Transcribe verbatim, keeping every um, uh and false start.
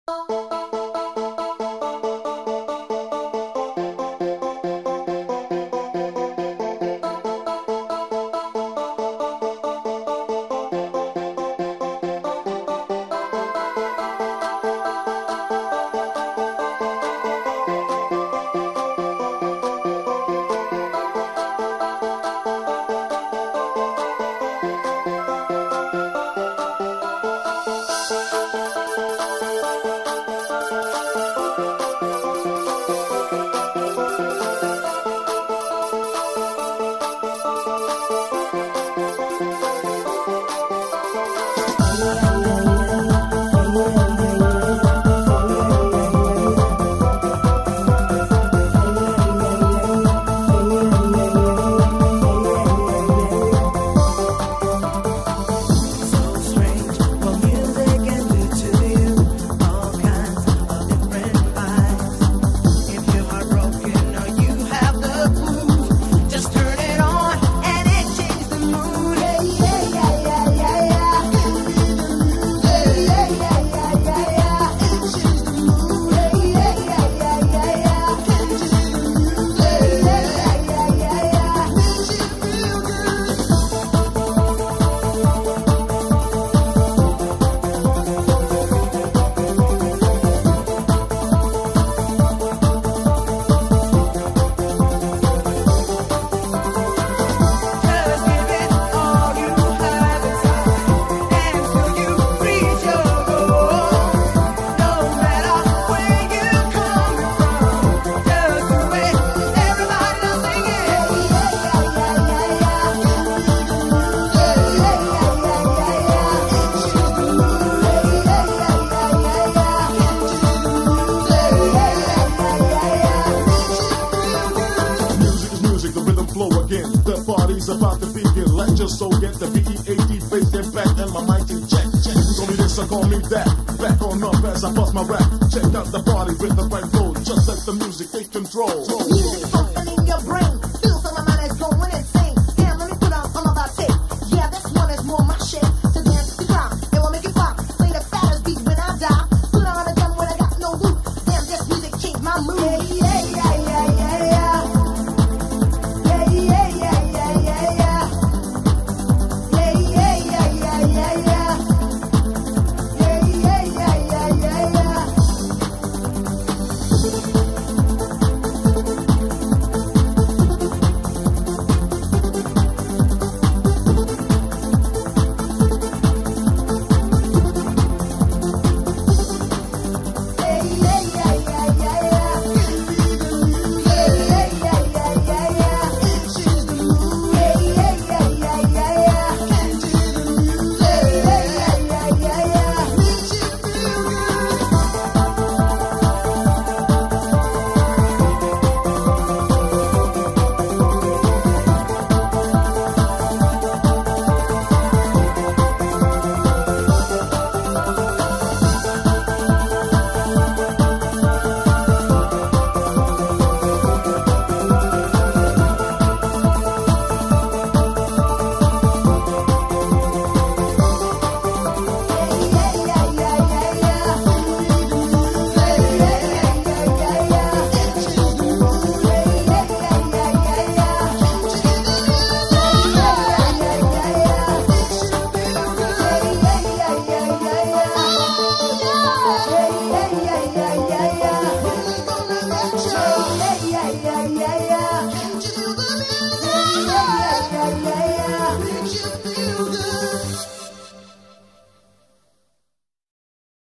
About to begin, let your soul get the B E A D bass impact and my mic in check. Check. Call me this or call me that. Back on up as I bust my rap. Check out the party with the right flow. Just let the music take control. Music pumping in your brain. Feel so my mind is going insane. Damn, let me put on all of our tape. Yeah, this one is more my shit. To dance to the ground, it will make it pop. Play the fattest beat when I die. Put on a gun when I got no loot. Damn, this music changed my mood. Yeah, yeah, yeah, yeah, yeah, yeah. Yeah.